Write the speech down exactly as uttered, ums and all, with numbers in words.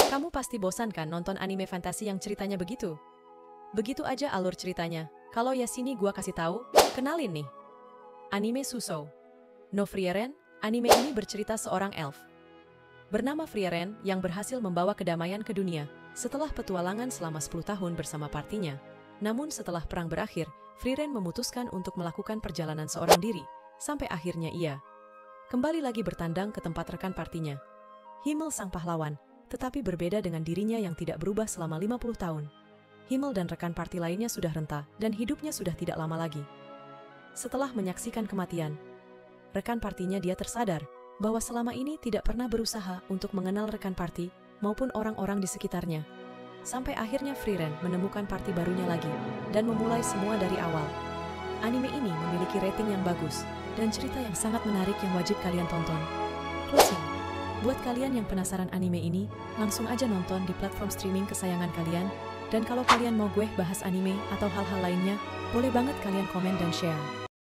Kamu pasti bosan kan nonton anime fantasi yang ceritanya begitu? Begitu aja alur ceritanya. Kalau ya sini gua kasih tahu, kenalin nih. Anime Suso no Frieren. Anime ini bercerita seorang elf bernama Frieren yang berhasil membawa kedamaian ke dunia setelah petualangan selama sepuluh tahun bersama partinya. Namun setelah perang berakhir, Frieren memutuskan untuk melakukan perjalanan seorang diri, sampai akhirnya ia kembali lagi bertandang ke tempat rekan partinya, Himmel sang pahlawan, tetapi berbeda dengan dirinya yang tidak berubah selama lima puluh tahun. Himmel dan rekan parti lainnya sudah renta, dan hidupnya sudah tidak lama lagi. Setelah menyaksikan kematian rekan partinya, dia tersadar bahwa selama ini tidak pernah berusaha untuk mengenal rekan parti maupun orang-orang di sekitarnya. Sampai akhirnya Frieren menemukan parti barunya lagi dan memulai semua dari awal. Anime ini memiliki rating yang bagus dan cerita yang sangat menarik yang wajib kalian tonton. Closing. Buat kalian yang penasaran anime ini, langsung aja nonton di platform streaming kesayangan kalian. Dan kalau kalian mau gue bahas anime atau hal-hal lainnya, boleh banget kalian komen dan share.